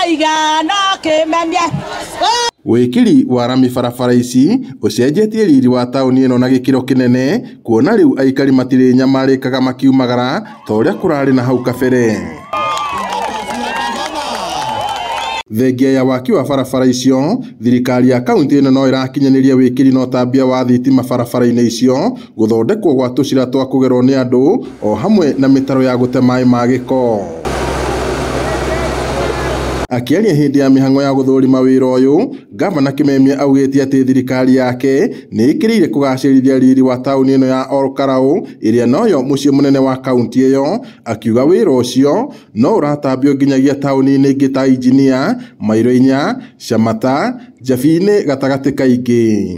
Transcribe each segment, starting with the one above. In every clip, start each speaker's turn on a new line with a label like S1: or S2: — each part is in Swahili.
S1: Wikiri wa rami barabara ici ucenjetie riri wa tauni ino na gikiro kinene kuona riu aikari matire nyamarikaga makiumagara ta uria kurari na hau kabere. Thengia ya waki wa barabara icio, thirikari ya kaunti ino no irakinyaniria wikiri no tambia wa thitima barabara-ini icio guthondekwo gwa tucira twa kugerwo ni andu o hamwe na mitaro ya gute mai ma giko. Akiaria hindi ya mihango ya guthurima wira uyu, Gavana Kimemia augite ati thirikari yake ni ikirire kugacirithia riri wa tauni ino ya Olkarau iria noyo mucii munene wa kaunti iyo, akiuga wira ucio no uratambio nginyagia tauni-ini ingi ta Injinia, Mairoinya, Shamata, Jabini gatagati kaingi.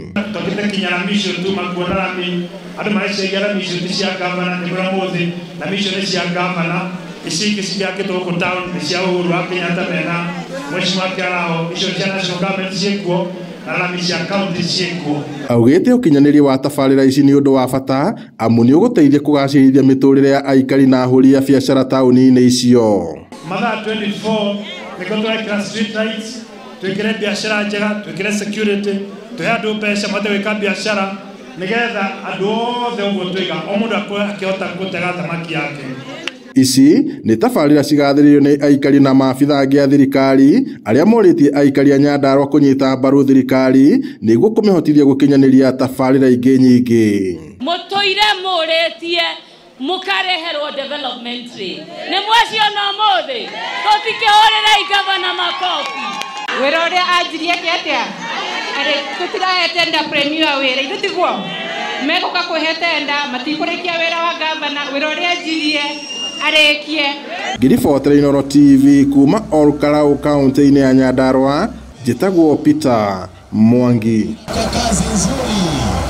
S2: Isiki sijake to town isiao urwake nyata mena mheshimiwa Kiarao icio cia national government ciekwo na rami cia county ciekwo.
S1: Augite ukinyaniria wa tabarira ici ni undu wa bata amu ni uguteithia kugacirithia miturire ya aikari na ahuri ya biashara tauni-ini icio.
S2: Mathaa 24 niko twekira street lights, twekire biashara njega, twekire security, tuhe andu mbeca mateweka biashara nigetha andu othe uguo twiga o mundu akihota gutega thamaki yake.
S1: Ici ni tabarira cigathiririo ni aikari na maabitha angi a thirikari aria moritie aikari a Nyandarua kunyita mbaru thirikari niguo kumihotithia gukinyaniria tabarira ingi nyingi.
S3: Mutoire muritie mukareherwo development rate ni mwacio no muthi tutikihurira Gavana makofi wira uria anjirie atia ari tutirahete entrepreneur wira itutiguo meguka kuhete enda matikurikia wira wa Gavana wira uria anjirie arekie.
S1: Ngiribotere Inooro TV kuma Olkarau kaunti-ini ya Nyandarua, njitagwo Peter Mwangi.
S4: Kazi nzuri.